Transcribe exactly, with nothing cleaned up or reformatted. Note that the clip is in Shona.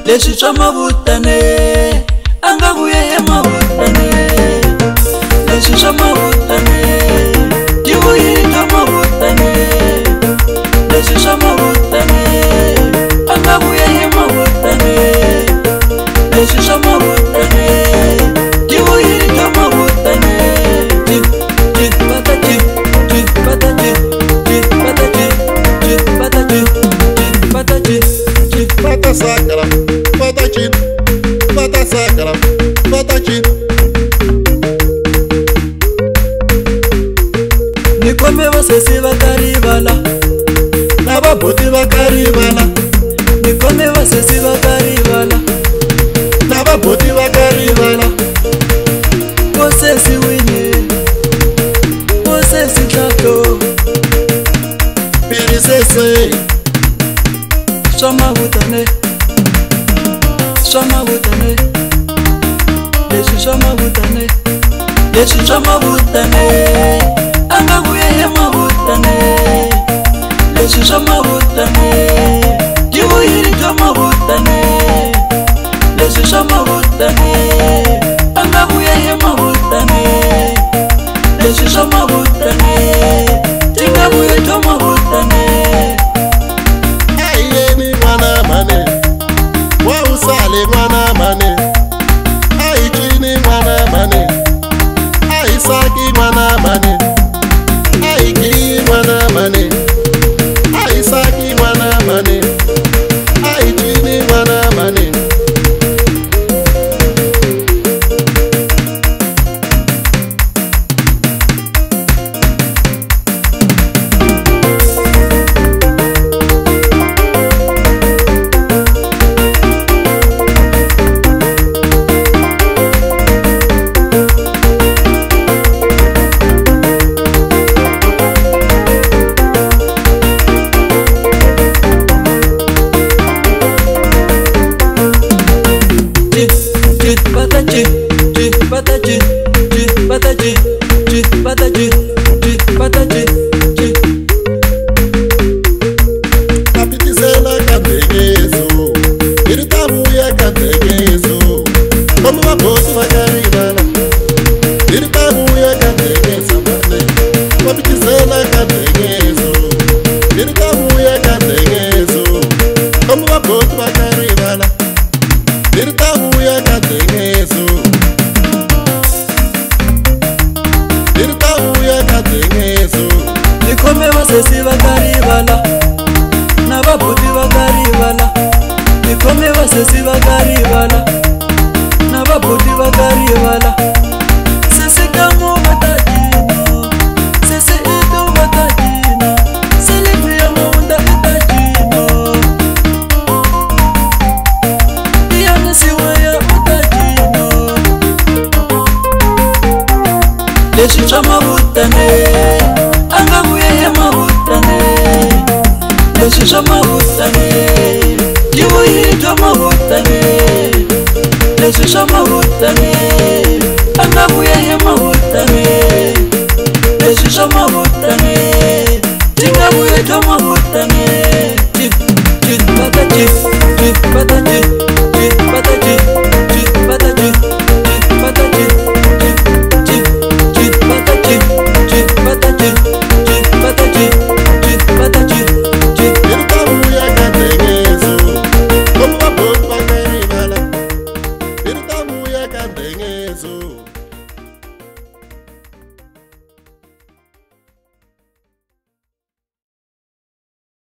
leswi swa mavutane angavuye emavutane leswi swa mavutane tivuyile bya mavutane leswi swa mavutane angavuye emavutane leswi swa mavutane tivuyile bya mavutane patati patati patati patati patati Pata sakra, pata chip, pata sakra, pata chip. Nikome vasesi vakarivala, Navabuti vakarivala, nikome vasesi vakarivala, navabuti vakarivala. Vosesi wini, vosesi tlato, Pirisese, swa mavutane, swa mavutane, leswi swa mavutane, leswi swa mavutane, angavuye emavutane, leswi swa mavutane, tivuyile bya mavutane, leswi swa mavutane, angavuye emavutane, leswi swa mavutane, tingavuye bya mavutane. ayeni mwana mane, wa usale mwana mane, aichini mwana mane, aisaki mwana mane, aiki mwana mane, aisaki mwana mane, aichini mwana mane. Patati, patati, patati, patati, patati. Kapitizela kategezo, iritabuya kategezo. Como vabosi vakarivana, iritabuya kategezo mane. Kapitizela kategezo, iritabuya kategezo. Como vabosi vakarivana, iritabuya kategezo. Iritabuya kategezo. Nikome vasesi vakarivala, navabuti vakarivala, nikome vasesi vakarivala, navabuti vakarivala. Sesi kamu vatajino, sesi itu vatajino, selivia munda itajino, iyane siwaya utajino. Leswi swa mavutane angavuye emavutane, leswi swa mavutane tivuyile bya mavutane, leswi swa mavutane angavuye emavutane, leswi swa mavutane tingavuye bya mavutane. Patati, patati, patati, patati, patati. Iritabuya kategezo, como vabosi vakarivana, iritabuya kategezo.